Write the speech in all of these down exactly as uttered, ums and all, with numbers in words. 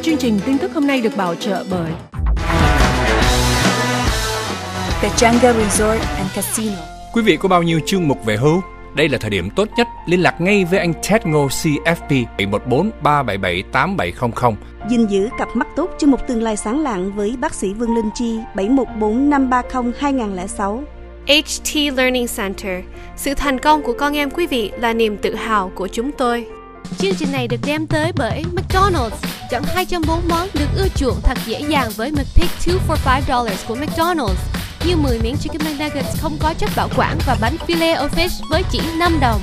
Chương trình tin tức hôm nay được bảo trợ bởi Pechanga Resort and Casino. Quý vị có bao nhiêu chương mục về hưu? Đây là thời điểm tốt nhất liên lạc ngay với anh Ted Ngô C F P bảy một bốn ba bảy bảy tám bảy không không. Gìn giữ cặp mắt tốt cho một tương lai sáng lạng với bác sĩ Vương Linh Chi bảy một bốn năm ba không hai không không sáu. H T Learning Center. Sự thành công của con em quý vị là niềm tự hào của chúng tôi. Chương trình này được đem tới bởi McDonald's. Chọn hai trong bốn món được ưa chuộng thật dễ dàng với McPick two for five dollars của McDonald's. Như mười miếng Chicken McNuggets không có chất bảo quản và bánh Filet-O-Fish với chỉ năm đồng.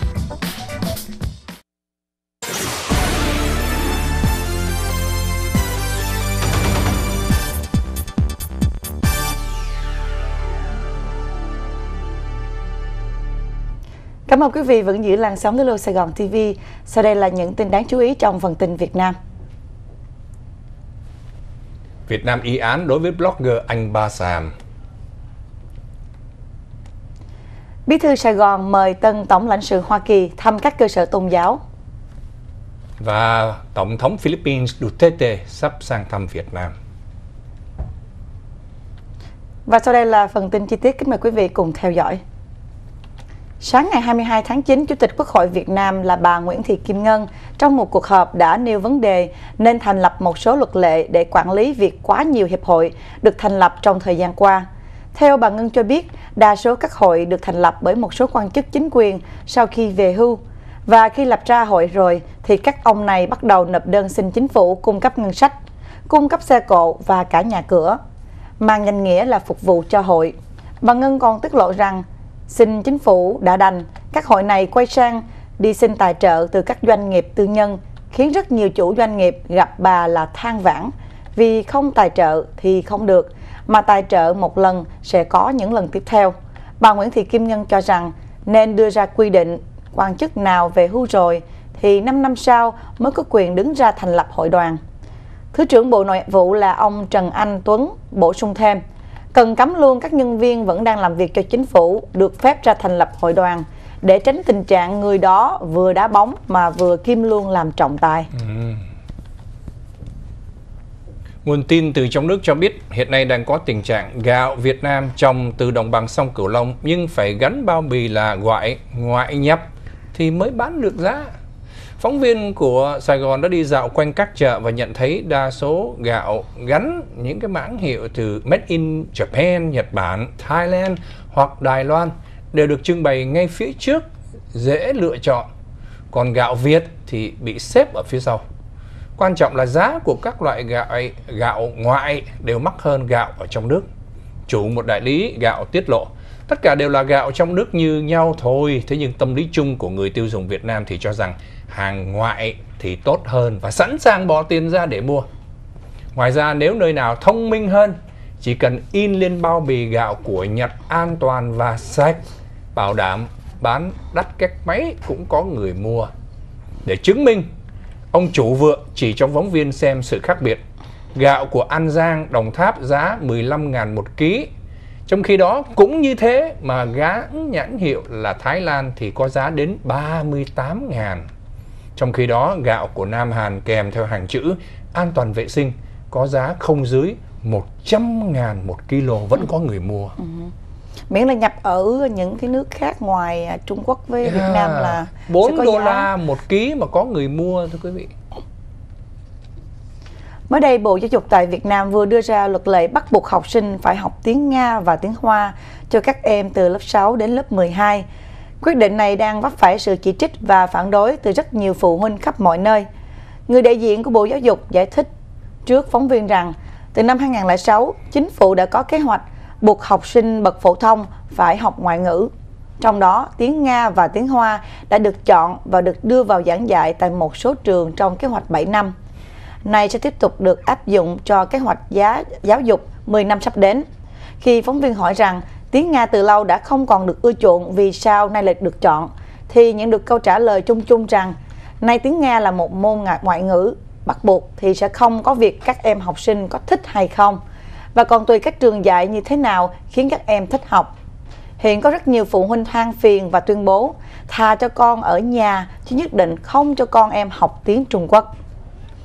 Cảm ơn quý vị vẫn giữ làn sóng Hello Sài Gòn ti vi. Sau đây là những tin đáng chú ý trong phần tin Việt Nam. Việt Nam y án đối với blogger Anh Ba Sàm. Bí thư Sài Gòn mời tân tổng lãnh sự Hoa Kỳ thăm các cơ sở tôn giáo. Và Tổng thống Philippines Duterte sắp sang thăm Việt Nam. Và sau đây là phần tin chi tiết, kính mời quý vị cùng theo dõi. Sáng ngày hai mươi hai tháng chín, Chủ tịch Quốc hội Việt Nam là bà Nguyễn Thị Kim Ngân trong một cuộc họp đã nêu vấn đề nên thành lập một số luật lệ để quản lý việc quá nhiều hiệp hội được thành lập trong thời gian qua. Theo bà Ngân cho biết, đa số các hội được thành lập bởi một số quan chức chính quyền sau khi về hưu. Và khi lập ra hội rồi thì các ông này bắt đầu nộp đơn xin chính phủ cung cấp ngân sách, cung cấp xe cộ và cả nhà cửa, mang danh nghĩa là phục vụ cho hội. Bà Ngân còn tiết lộ rằng xin chính phủ đã đành, các hội này quay sang đi xin tài trợ từ các doanh nghiệp tư nhân, khiến rất nhiều chủ doanh nghiệp gặp bà là than vãn vì không tài trợ thì không được, mà tài trợ một lần sẽ có những lần tiếp theo. Bà Nguyễn Thị Kim Ngân cho rằng nên đưa ra quy định quan chức nào về hưu rồi thì năm năm sau mới có quyền đứng ra thành lập hội đoàn. Thứ trưởng Bộ Nội vụ là ông Trần Anh Tuấn bổ sung thêm, cần cấm luôn các nhân viên vẫn đang làm việc cho chính phủ được phép ra thành lập hội đoàn để tránh tình trạng người đó vừa đá bóng mà vừa kim luôn làm trọng tài. Ừ. Nguồn tin từ trong nước cho biết hiện nay đang có tình trạng gạo Việt Nam trồng từ đồng bằng sông Cửu Long nhưng phải gắn bao bì là ngoại, ngoại nhập thì mới bán được giá. Phóng viên của Sài Gòn đã đi dạo quanh các chợ và nhận thấy đa số gạo gắn những cái mãng hiệu từ Made in Japan, Nhật Bản, Thailand hoặc Đài Loan đều được trưng bày ngay phía trước, dễ lựa chọn. Còn gạo Việt thì bị xếp ở phía sau. Quan trọng là giá của các loại gạo, gạo ngoại đều mắc hơn gạo ở trong nước. Chủ một đại lý gạo tiết lộ, tất cả đều là gạo trong nước như nhau thôi. Thế nhưng tâm lý chung của người tiêu dùng Việt Nam thì cho rằng hàng ngoại thì tốt hơn và sẵn sàng bỏ tiền ra để mua. Ngoài ra nếu nơi nào thông minh hơn, chỉ cần in lên bao bì gạo của Nhật an toàn và sạch, bảo đảm bán đắt cách mấy cũng có người mua. Để chứng minh, ông chủ vựa chỉ cho phóng viên xem sự khác biệt. Gạo của An Giang, Đồng Tháp giá mười lăm ngàn một ký. Trong khi đó cũng như thế mà gán nhãn hiệu là Thái Lan thì có giá đến ba mươi tám ngàn. Trong khi đó gạo của Nam Hàn kèm theo hàng chữ an toàn vệ sinh có giá không dưới một trăm ngàn một kilo vẫn có người mua. Ừ. Miễn là nhập ở những cái nước khác ngoài Trung Quốc với yeah. Việt Nam là bốn đô la một ký mà có người mua thưa quý vị. Mới đây, Bộ Giáo dục tại Việt Nam vừa đưa ra luật lệ bắt buộc học sinh phải học tiếng Nga và tiếng Hoa cho các em từ lớp sáu đến lớp mười hai. Quyết định này đang vấp phải sự chỉ trích và phản đối từ rất nhiều phụ huynh khắp mọi nơi. Người đại diện của Bộ Giáo dục giải thích trước phóng viên rằng từ năm hai nghìn không trăm lẻ sáu, chính phủ đã có kế hoạch buộc học sinh bậc phổ thông phải học ngoại ngữ. Trong đó, tiếng Nga và tiếng Hoa đã được chọn và được đưa vào giảng dạy tại một số trường trong kế hoạch bảy năm. Này sẽ tiếp tục được áp dụng cho kế hoạch giá giáo dục mười năm sắp đến. Khi phóng viên hỏi rằng tiếng Nga từ lâu đã không còn được ưa chuộng vì sao nay lại được chọn, thì nhận được câu trả lời chung chung rằng nay tiếng Nga là một môn ngoại ngữ bắt buộc thì sẽ không có việc các em học sinh có thích hay không, và còn tùy các trường dạy như thế nào khiến các em thích học. Hiện có rất nhiều phụ huynh than phiền và tuyên bố thà cho con ở nhà chứ nhất định không cho con em học tiếng Trung Quốc.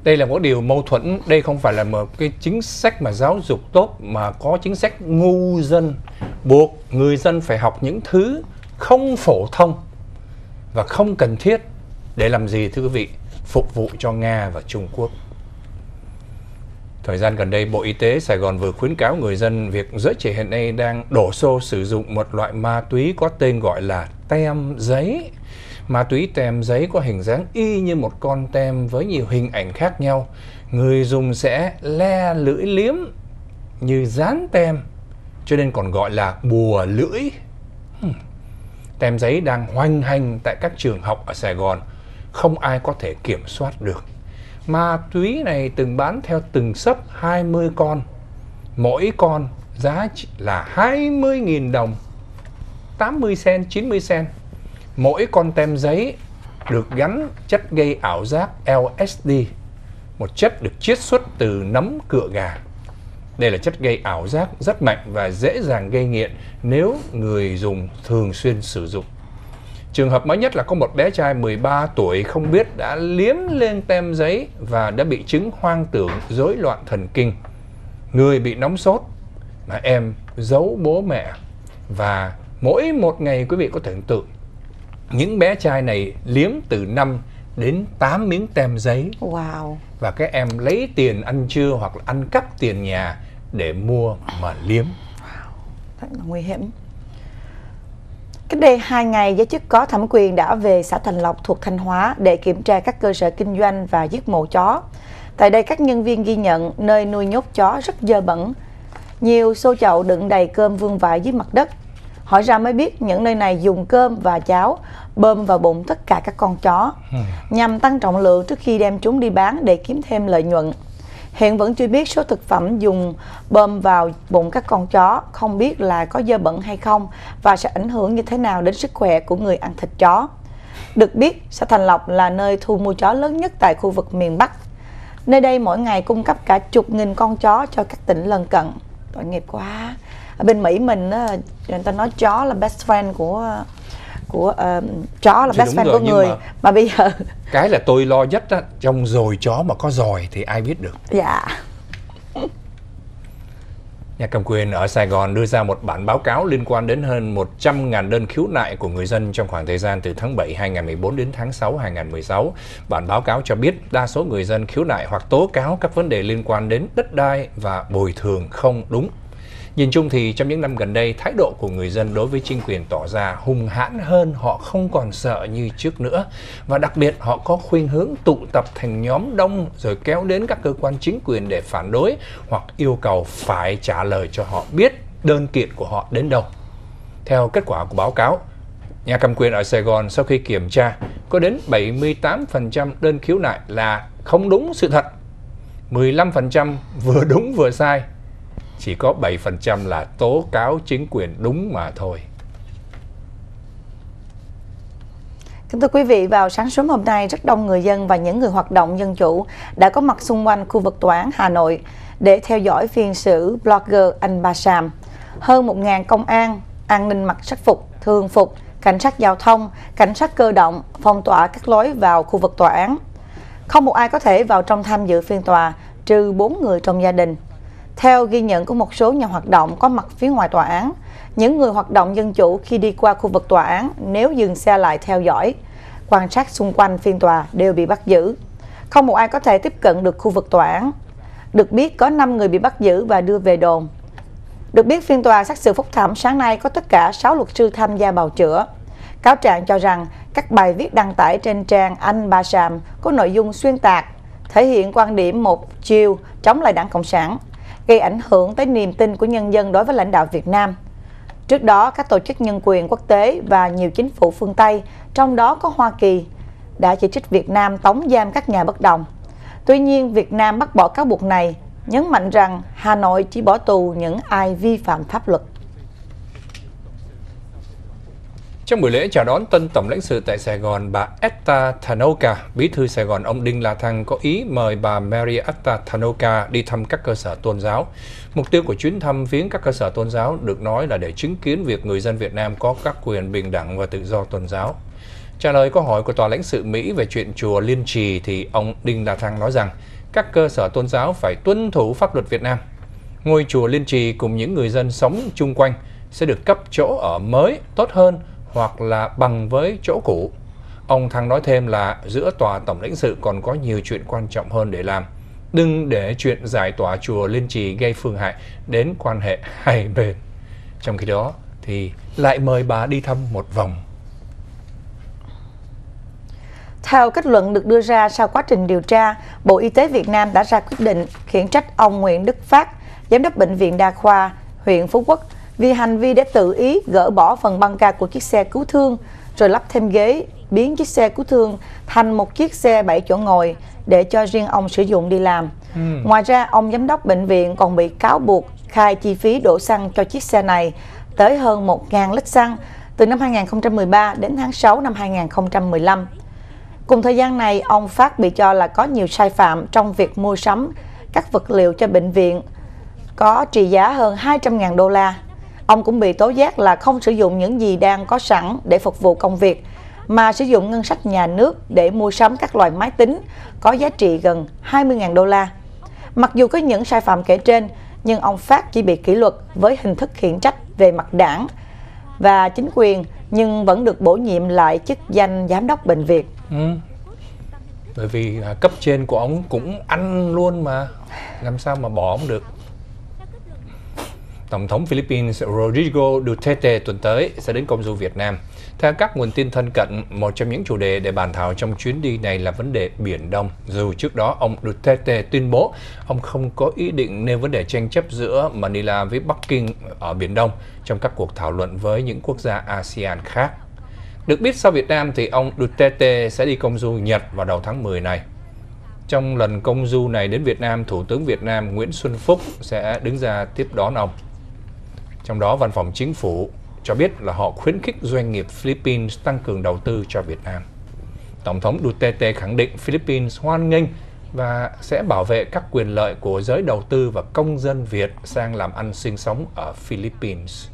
Đây là một điều mâu thuẫn. Đây không phải là một cái chính sách mà giáo dục tốt, mà có chính sách ngu dân, buộc người dân phải học những thứ không phổ thông và không cần thiết. Để làm gì thưa quý vị? Phục vụ cho Nga và Trung Quốc. Thời gian gần đây, Bộ Y tế Sài Gòn vừa khuyến cáo người dân việc giới trẻ hiện nay đang đổ xô sử dụng một loại ma túy có tên gọi là tem giấy. Ma túy tem giấy có hình dáng y như một con tem với nhiều hình ảnh khác nhau. Người dùng sẽ le lưỡi liếm như dán tem, cho nên còn gọi là bùa lưỡi. Hmm. Tem giấy đang hoành hành tại các trường học ở Sài Gòn, không ai có thể kiểm soát được. Ma túy này từng bán theo từng xấp hai mươi con. Mỗi con giá là hai mươi nghìn đồng, tám mươi sen, chín mươi sen. Mỗi con tem giấy được gắn chất gây ảo giác L S D, một chất được chiết xuất từ nấm cựa gà. Đây là chất gây ảo giác rất mạnh và dễ dàng gây nghiện nếu người dùng thường xuyên sử dụng. Trường hợp mới nhất là có một bé trai mười ba tuổi không biết đã liếm lên tem giấy và đã bị chứng hoang tưởng, rối loạn thần kinh. Người bị nóng sốt mà em giấu bố mẹ. Và mỗi một ngày quý vị có tưởng tượng, những bé trai này liếm từ năm đến tám miếng tem giấy. Wow. Và các em lấy tiền ăn trưa hoặc là ăn cắp tiền nhà để mua mà liếm. Wow, rất là nguy hiểm. Cách đây hai ngày, giới chức có thẩm quyền đã về xã Thành Lộc thuộc Thanh Hóa để kiểm tra các cơ sở kinh doanh và giết mổ chó. Tại đây, các nhân viên ghi nhận nơi nuôi nhốt chó rất dơ bẩn. Nhiều xô chậu đựng đầy cơm vương vãi dưới mặt đất. Hỏi ra mới biết những nơi này dùng cơm và cháo bơm vào bụng tất cả các con chó, nhằm tăng trọng lượng trước khi đem chúng đi bán để kiếm thêm lợi nhuận. Hiện vẫn chưa biết số thực phẩm dùng bơm vào bụng các con chó, không biết là có dơ bẩn hay không và sẽ ảnh hưởng như thế nào đến sức khỏe của người ăn thịt chó. Được biết, xã Thành Lộc là nơi thu mua chó lớn nhất tại khu vực miền Bắc. Nơi đây mỗi ngày cung cấp cả chục nghìn con chó cho các tỉnh lân cận. Tội nghiệp quá. Ở bên Mỹ mình, người ta nói chó là best friend của của uh, chó là Thì best friend rồi, của người, mà... mà bây giờ cái là tôi lo nhất á, trong dồi chó mà có giòi thì ai biết được. Dạ. Nhà cầm quyền ở Sài Gòn đưa ra một bản báo cáo liên quan đến hơn một trăm nghìn đơn khiếu nại của người dân trong khoảng thời gian từ tháng bảy hai nghìn không trăm mười bốn đến tháng sáu hai nghìn không trăm mười sáu. Bản báo cáo cho biết đa số người dân khiếu nại hoặc tố cáo các vấn đề liên quan đến đất đai và bồi thường không đúng. Nhìn chung thì trong những năm gần đây, thái độ của người dân đối với chính quyền tỏ ra hung hãn hơn, họ không còn sợ như trước nữa. Và đặc biệt họ có khuynh hướng tụ tập thành nhóm đông rồi kéo đến các cơ quan chính quyền để phản đối hoặc yêu cầu phải trả lời cho họ biết đơn kiện của họ đến đâu. Theo kết quả của báo cáo, nhà cầm quyền ở Sài Gòn sau khi kiểm tra, có đến bảy mươi tám phần trăm đơn khiếu nại là không đúng sự thật, mười lăm phần trăm vừa đúng vừa sai. Chỉ có bảy phần trăm là tố cáo chính quyền đúng mà thôi. Kính thưa quý vị, vào sáng sớm hôm nay, rất đông người dân và những người hoạt động dân chủ đã có mặt xung quanh khu vực tòa án Hà Nội để theo dõi phiên xử blogger Anh Ba Sam. Hơn một nghìn công an, an ninh mặc sắc phục, thường phục, cảnh sát giao thông, cảnh sát cơ động phong tỏa các lối vào khu vực tòa án. Không một ai có thể vào trong tham dự phiên tòa, trừ bốn người trong gia đình. Theo ghi nhận của một số nhà hoạt động có mặt phía ngoài tòa án, những người hoạt động dân chủ khi đi qua khu vực tòa án nếu dừng xe lại theo dõi, quan sát xung quanh phiên tòa đều bị bắt giữ. Không một ai có thể tiếp cận được khu vực tòa án. Được biết có năm người bị bắt giữ và đưa về đồn. Được biết phiên tòa xét xử phúc thẩm sáng nay có tất cả sáu luật sư tham gia bào chữa. Cáo trạng cho rằng các bài viết đăng tải trên trang Anh Ba Sam có nội dung xuyên tạc, thể hiện quan điểm một chiều chống lại Đảng Cộng sản, gây ảnh hưởng tới niềm tin của nhân dân đối với lãnh đạo Việt Nam. Trước đó, các tổ chức nhân quyền quốc tế và nhiều chính phủ phương Tây, trong đó có Hoa Kỳ, đã chỉ trích Việt Nam tống giam các nhà bất đồng. Tuy nhiên, Việt Nam bác bỏ cáo buộc này, nhấn mạnh rằng Hà Nội chỉ bỏ tù những ai vi phạm pháp luật. Trong buổi lễ chào đón tân tổng lãnh sự tại Sài Gòn, bà Etta Thanoka, bí thư Sài Gòn ông Đinh La Thăng có ý mời bà Marietta Thanoka đi thăm các cơ sở tôn giáo. Mục tiêu của chuyến thăm viếng các cơ sở tôn giáo được nói là để chứng kiến việc người dân Việt Nam có các quyền bình đẳng và tự do tôn giáo. Trả lời câu hỏi của Tòa lãnh sự Mỹ về chuyện chùa Liên Trì thì ông Đinh La Thăng nói rằng các cơ sở tôn giáo phải tuân thủ pháp luật Việt Nam. Ngôi chùa Liên Trì cùng những người dân sống chung quanh sẽ được cấp chỗ ở mới tốt hơn hoặc là bằng với chỗ cũ. Ông Thăng nói thêm là giữa tòa tổng lãnh sự còn có nhiều chuyện quan trọng hơn để làm. Đừng để chuyện giải tỏa chùa Liên Trì gây phương hại đến quan hệ hai bên. Trong khi đó thì lại mời bà đi thăm một vòng. Theo kết luận được đưa ra sau quá trình điều tra, Bộ Y tế Việt Nam đã ra quyết định khiển trách ông Nguyễn Đức Phát, Giám đốc Bệnh viện Đa khoa huyện Phú Quốc, vì hành vi đã tự ý gỡ bỏ phần băng ca của chiếc xe cứu thương, rồi lắp thêm ghế, biến chiếc xe cứu thương thành một chiếc xe bảy chỗ ngồi để cho riêng ông sử dụng đi làm. Ừ. Ngoài ra, ông Giám đốc bệnh viện còn bị cáo buộc khai chi phí đổ xăng cho chiếc xe này tới hơn một nghìn lít xăng từ năm hai nghìn không trăm mười ba đến tháng sáu năm hai nghìn không trăm mười lăm. Cùng thời gian này, ông Phát bị cho là có nhiều sai phạm trong việc mua sắm các vật liệu cho bệnh viện có trị giá hơn hai trăm nghìn đô la. Ông cũng bị tố giác là không sử dụng những gì đang có sẵn để phục vụ công việc, mà sử dụng ngân sách nhà nước để mua sắm các loại máy tính có giá trị gần hai mươi nghìn đô la. Mặc dù có những sai phạm kể trên, nhưng ông Phát chỉ bị kỷ luật với hình thức khiển trách về mặt đảng và chính quyền, nhưng vẫn được bổ nhiệm lại chức danh giám đốc bệnh viện. Ừ. Bởi vì cấp trên của ông cũng ăn luôn mà, làm sao mà bỏ ông được. Tổng thống Philippines Rodrigo Duterte tuần tới sẽ đến công du Việt Nam. Theo các nguồn tin thân cận, một trong những chủ đề để bàn thảo trong chuyến đi này là vấn đề Biển Đông. Dù trước đó ông Duterte tuyên bố ông không có ý định nêu vấn đề tranh chấp giữa Manila với Bắc Kinh ở Biển Đông trong các cuộc thảo luận với những quốc gia a sê an khác. Được biết sau Việt Nam thì ông Duterte sẽ đi công du Nhật vào đầu tháng mười này. Trong lần công du này đến Việt Nam, Thủ tướng Việt Nam Nguyễn Xuân Phúc sẽ đứng ra tiếp đón ông. Trong đó, Văn phòng Chính phủ cho biết là họ khuyến khích doanh nghiệp Philippines tăng cường đầu tư cho Việt Nam. Tổng thống Duterte khẳng định Philippines hoan nghênh và sẽ bảo vệ các quyền lợi của giới đầu tư và công dân Việt sang làm ăn sinh sống ở Philippines.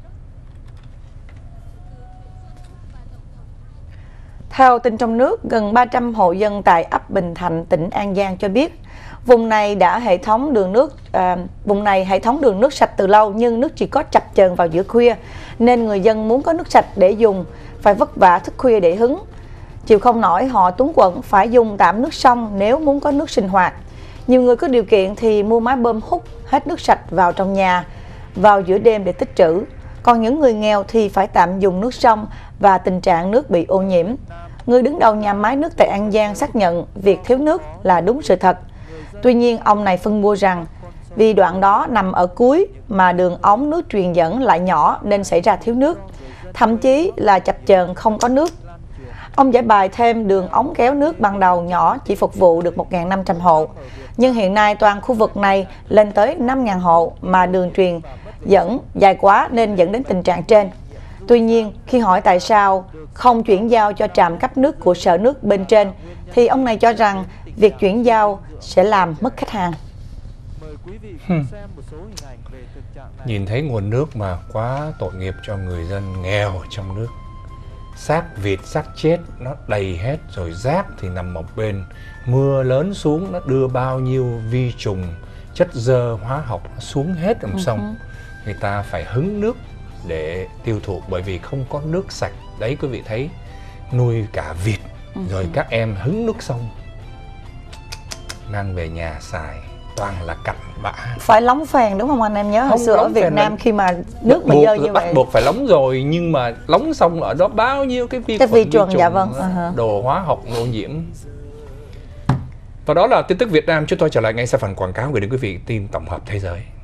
Theo tin trong nước, gần ba trăm hộ dân tại ấp Bình Thạnh, tỉnh An Giang cho biết, vùng này đã hệ thống đường nước à, vùng này hệ thống đường nước sạch từ lâu, nhưng nước chỉ có chập chờn vào giữa khuya, nên người dân muốn có nước sạch để dùng phải vất vả thức khuya để hứng. Chịu không nổi, họ túng quẫn phải dùng tạm nước sông nếu muốn có nước sinh hoạt. Nhiều người có điều kiện thì mua máy bơm hút hết nước sạch vào trong nhà vào giữa đêm để tích trữ. Còn những người nghèo thì phải tạm dùng nước sông và tình trạng nước bị ô nhiễm. Người đứng đầu nhà máy nước tại An Giang xác nhận việc thiếu nước là đúng sự thật. Tuy nhiên, ông này phân bua rằng vì đoạn đó nằm ở cuối mà đường ống nước truyền dẫn lại nhỏ nên xảy ra thiếu nước, thậm chí là chập chờn không có nước. Ông giải bài thêm đường ống kéo nước ban đầu nhỏ chỉ phục vụ được một nghìn năm trăm hộ, nhưng hiện nay toàn khu vực này lên tới năm nghìn hộ mà đường truyền dẫn dài quá nên dẫn đến tình trạng trên. Tuy nhiên, khi hỏi tại sao không chuyển giao cho trạm cấp nước của sở nước bên trên, thì ông này cho rằng việc chuyển giao sẽ làm mất khách hàng. Hmm. Nhìn thấy nguồn nước mà quá tội nghiệp cho người dân nghèo trong nước. Xác vịt, xác chết nó đầy hết, rồi rác thì nằm một bên. Mưa lớn xuống nó đưa bao nhiêu vi trùng, chất dơ hóa học xuống hết dòng sông. Người ta phải hứng nước để tiêu thụ bởi vì không có nước sạch. Đấy, quý vị thấy, nuôi cả vịt rồi các em hứng nước sông mang về nhà xài toàn là cặn bã. Phải lóng phèn đúng không anh em? Nhớ hồi xưa ở Việt Nam khi mà nước mà dơ như bắt vậy buộc phải lóng rồi, nhưng mà lóng xong ở đó bao nhiêu cái vi cái khuẩn, vi trùng, dạ vâng, uh-huh. đồ hóa học ô nhiễm. Và đó là tin tức Việt Nam. Chúng tôi trở lại ngay sau phần quảng cáo gửi đến quý vị tin tổng hợp thế giới.